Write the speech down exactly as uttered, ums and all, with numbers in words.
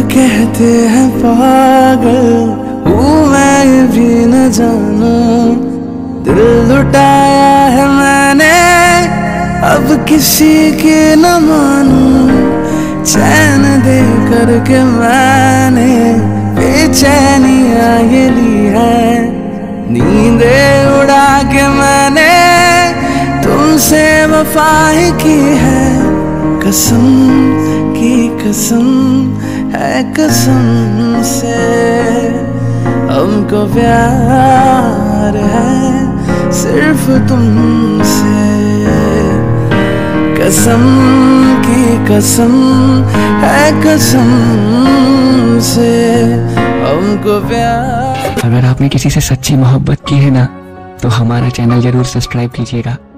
कहते हैं पागल हूँ मैं ये भी न जानू, दिल लुटाया है मैंने अब किसी के न मानूं, चैन दे करके मैंने बेचैनियाँ ये ली है, नींदे उड़ा के मैंने तुमसे वफा ही की है, कसम की कसम है कसम से हमको प्यार है सिर्फ तुमसे, कसम की कसम है कसम से हमको प्यार। अगर आपने किसी से सच्ची मोहब्बत की है ना तो हमारा चैनल जरूर सब्सक्राइब कीजिएगा।